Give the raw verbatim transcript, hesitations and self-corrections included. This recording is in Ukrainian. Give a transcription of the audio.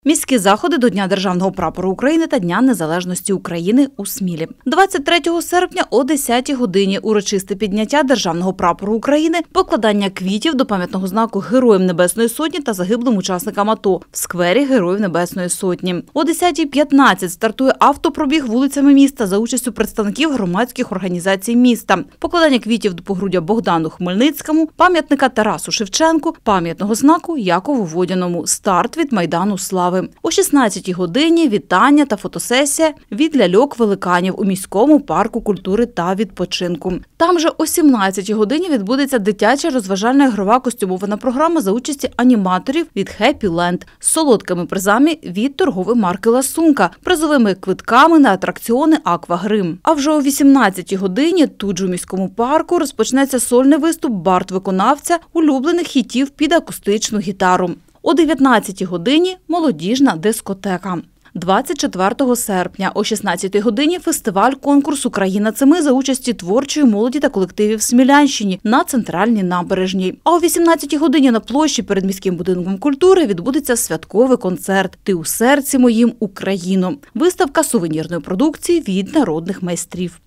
Міські заходи до Дня Державного прапору України та Дня Незалежності України у Смілі. двадцять третього серпня о десятій годині урочисте підняття Державного прапору України, покладання квітів до пам'ятного знаку Героям Небесної Сотні та загиблим учасникам АТО в сквері Героїв Небесної Сотні. О десятій п'ятнадцять стартує автопробіг вулицями міста за участю представників громадських організацій міста. Покладання квітів до погруддя Богдану Хмельницькому, пам'ятника Тарасу Шевченку, пам'ятного знаку Якову Водяному. Старт від Майдану Слави. О шістнадцятій годині вітання та фотосесія від ляльок-великанів у міському парку культури та відпочинку. Там же о сімнадцятій годині відбудеться дитяча розважальна ігрова костюмована програма за участі аніматорів від Happy Land з солодкими призами від торгової марки «Ласунка», призовими квитками на атракціони «Аквагрим». А вже о вісімнадцятій годині тут же у міському парку розпочнеться сольний виступ бард-виконавця улюблених хітів під акустичну гітару. О дев'ятнадцятій годині – молодіжна дискотека. двадцять четвертого серпня о шістнадцятій годині фестиваль-конкурс «Україна – це ми» за участі творчої молоді та колективів Смілянщині на Центральній набережній. А о вісімнадцятій годині на площі перед міським будинком культури відбудеться святковий концерт «Ти у серці моїм, Україно». Виставка сувенірної продукції від народних майстрів.